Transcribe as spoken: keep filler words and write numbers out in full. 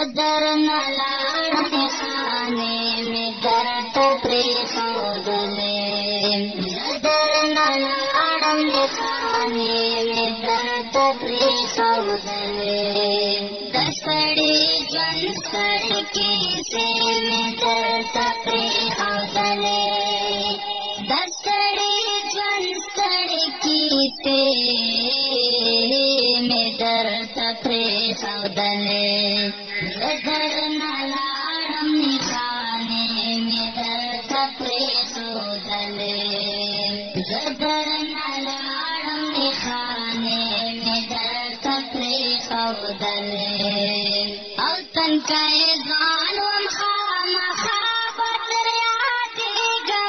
درنا لاړم خانه می درد پرې خودلې درنا لاړم خانه می درد پرې خودلې دستړې ژوند ستړې کیسې می درد پرې خودلې دستړې ژوند ستړې کیسې می درد پرې خودلې درنا لاړم خانه می درد پرې خودلې درنا لاړم خانه می درد پرې خودلې او تن کای ځان وم خامخا بدر یادېږم